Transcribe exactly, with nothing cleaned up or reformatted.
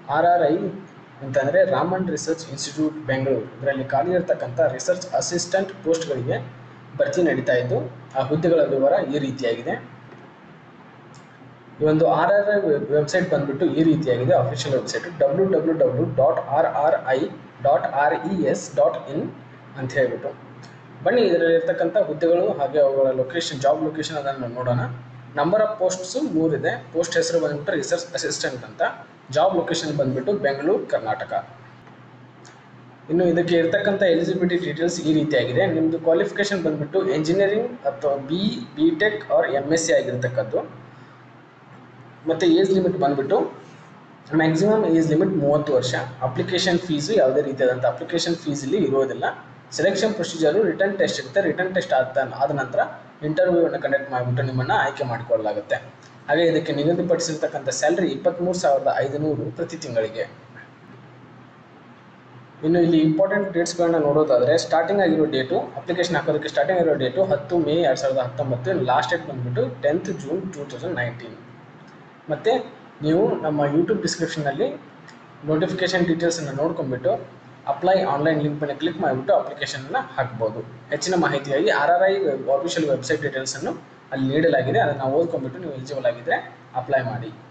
R R I ಅಂತಂದರೆ Raman research institute Bengaluru, ಇದರಲ್ಲಿ ಖಾಲಿ ಇರತಕ್ಕಂಥ ರಿಸರ್ಚ್ ಅಸಿಸ್ಟೆಂಟ್ ಪೋಸ್ಟ್ಗಳಿಗೆ ಭರ್ತಿ ನಡೀತಾ ಇದ್ದು ಆ ಹುದ್ದೆಗಳ ವಿವರ ಈ ರೀತಿಯಾಗಿದೆ. ಈ ಒಂದು ಆರ್ ಆರ್ ಐ ವೆಬ್ಸೈಟ್ ಬಂದ್ಬಿಟ್ಟು ಈ ರೀತಿಯಾಗಿದೆ. Official website W W W dot R R I dot R E S dot in ಅಂತ ಹೇಳ್ಬಿಟ್ಟು. ಬನ್ನಿ ಇದರಲ್ಲಿ ಇರ್ತಕ್ಕಂಥ ಹುದ್ದೆಗಳು ಹಾಗೆ ಅವುಗಳ ಲೊಕೇಶನ್, ಜಾಬ್ ಲೊಕೇಶನ್ ಅದನ್ನು ನೋಡೋಣ. ನಂಬರ್ ಆಫ್ ಪೋಸ್ಟ್ಸು ಮೂರಿದೆ. ಪೋಸ್ಟ್ ಹೆಸರು ಬಂದ್ಬಿಟ್ಟು ರಿಸರ್ಚ್ ಅಸಿಸ್ಟೆಂಟ್ ಅಂತ. ಜಾಬ್ ಲೊಕೇಶನ್ ಬಂದ್ಬಿಟ್ಟು ಬೆಂಗಳೂರು, ಕರ್ನಾಟಕ. ಇನ್ನು ಇದಕ್ಕೆ ಇರ್ತಕ್ಕಂಥ ಎಲಿಜಿಬಿಲಿಟಿ ಡೀಟೇಲ್ಸ್ ಈ ರೀತಿಯಾಗಿದೆ. ನಿಮ್ಮದು ಕ್ವಾಲಿಫಿಕೇಶನ್ ಬಂದ್ಬಿಟ್ಟು ಎಂಜಿನಿಯರಿಂಗ್ ಅಥವಾ B B tech or M S C ಆಗಿರ್ತಕ್ಕದ್ದು. ಮತ್ತು ಏಜ್ ಲಿಮಿಟ್ ಬಂದ್ಬಿಟ್ಟು ಮ್ಯಾಕ್ಸಿಮಮ್ ಏಜ್ ಲಿಮಿಟ್ ಮೂವತ್ತು ವರ್ಷ. ಅಪ್ಲಿಕೇಶನ್ ಫೀಸು ಯಾವುದೇ ರೀತಿಯಾದಂಥ ಅಪ್ಲಿಕೇಶನ್ ಫೀಸ್ ಇಲ್ಲಿ ಇರೋದಿಲ್ಲ. ಸೆಲೆಕ್ಷನ್ ಪ್ರೊಸೀಜರು ರಿಟರ್ನ್ ಟೆಸ್ಟ್ ಇರುತ್ತೆ. ರಿಟರ್ನ್ ಟೆಸ್ಟ್ ಆದ ಆದ ನಂತರ ಇಂಟರ್ವ್ಯೂವನ್ನು ಕಂಡಕ್ಟ್ ಮಾಡಿಬಿಟ್ಟು ನಿಮ್ಮನ್ನು ಆಯ್ಕೆ ಮಾಡಿಕೊಳ್ಳಲಾಗುತ್ತೆ. ಹಾಗೆ ಇದಕ್ಕೆ ನಿಗದಿಪಡಿಸಿರ್ತಕ್ಕಂಥ ಸ್ಯಾಲ್ರಿ ಇಪ್ಪತ್ತ್ಮೂರು ಸಾವಿರದ ಐದುನೂರು ಪ್ರತಿ ತಿಂಗಳಿಗೆ. ಇನ್ನು ಇಲ್ಲಿ ಇಂಪಾರ್ಟೆಂಟ್ ಡೇಟ್ಸ್ಗಳನ್ನ ನೋಡೋದಾದರೆ ಸ್ಟಾರ್ಟಿಂಗ್ ಆಗಿರೋ ಡೇಟು, ಅಪ್ಲಿಕೇಶನ್ ಹಾಕೋದಕ್ಕೆ ಸ್ಟಾರ್ಟಿಂಗ್ ಆಗಿರೋ ಡೇಟು ಹತ್ತು ಮೇ ಎರಡು ಸಾವಿರದ ಹತ್ತೊಂಬತ್ತು. ಲಾಸ್ಟ್ ಡೇಟ್ ಬಂದುಬಿಟ್ಟು tenth June two thousand nineteen. ಮತ್ತು ನೀವು ನಮ್ಮ ಯೂಟ್ಯೂಬ್ ಡಿಸ್ಕ್ರಿಪ್ಷನಲ್ಲಿ ನೋಟಿಫಿಕೇಷನ್ ಡೀಟೇಲ್ಸನ್ನು ನೋಡ್ಕೊಂಡ್ಬಿಟ್ಟು ಅಪ್ಲೈ ಆನ್ಲೈನ್ ಲಿಂಕ್ ಮೇಲೆ ಕ್ಲಿಕ್ ಮಾಡಿಬಿಟ್ಟು ಅಪ್ಲಿಕೇಶನನ್ನು ಹಾಕ್ಬೋದು. ಹೆಚ್ಚಿನ ಮಾಹಿತಿಯಾಗಿ R R I official website ಡೀಟೇಲ್ಸನ್ನು ಅಲ್ಲಿ ನೀಡಲಾಗಿದೆ. ಅದನ್ನು ಓದ್ಕೊಂಡ್ಬಿಟ್ಟು ನೀವು ಎಲಿಜಿಬಲ್ ಆಗಿದ್ದರೆ ಅಪ್ಲೈ ಮಾಡಿ.